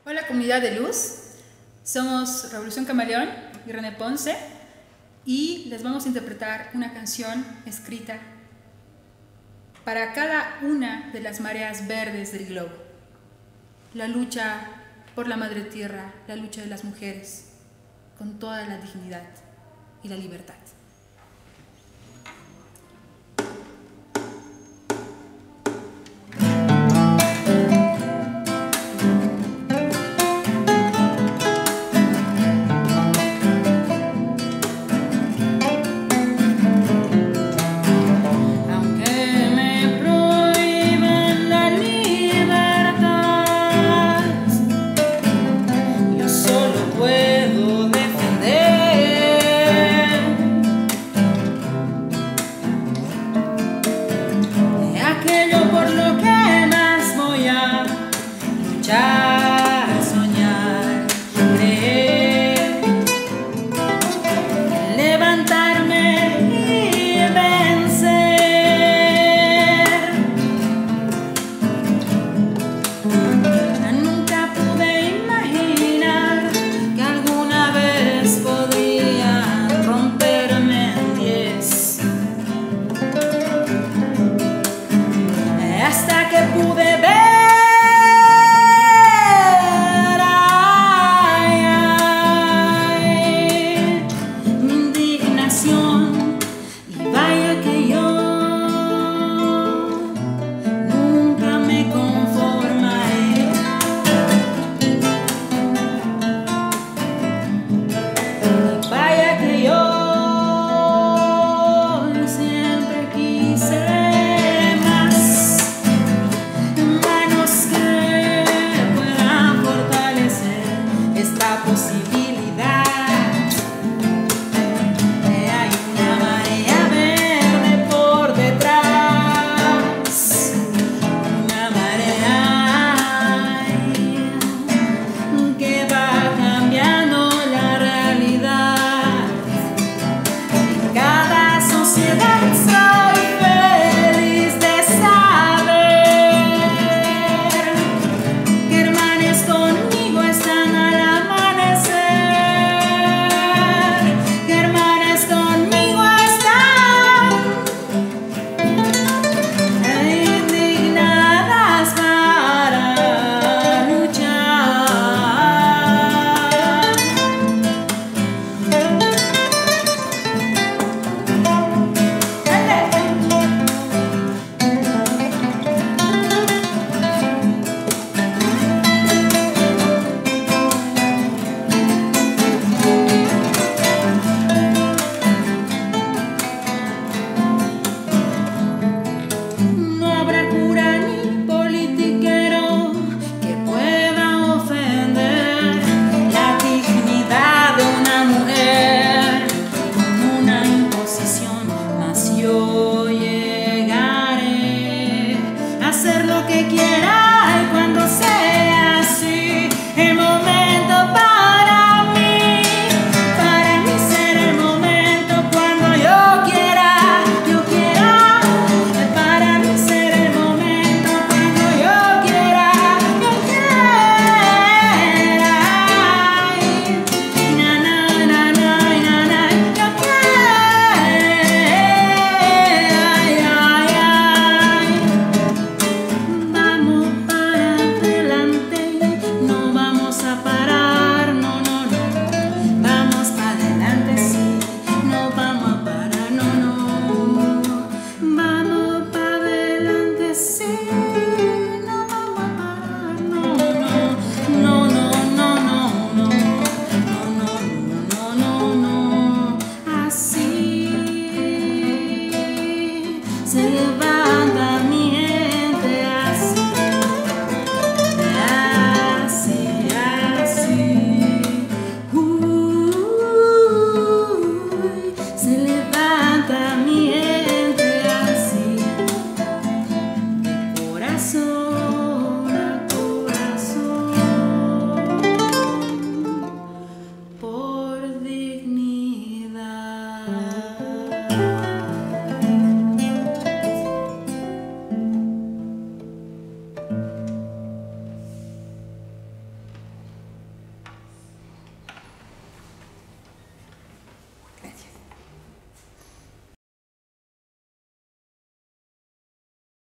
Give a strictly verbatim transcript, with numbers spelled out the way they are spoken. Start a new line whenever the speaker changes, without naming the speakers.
Hola comunidad de luz, somos Revolución Camaleón y René Ponce y les vamos a interpretar una canción escrita para cada una de las mareas verdes del globo. La lucha por la madre tierra, la lucha de las mujeres con toda la dignidad y la libertad.
Aquello por lo que más voy a luchar.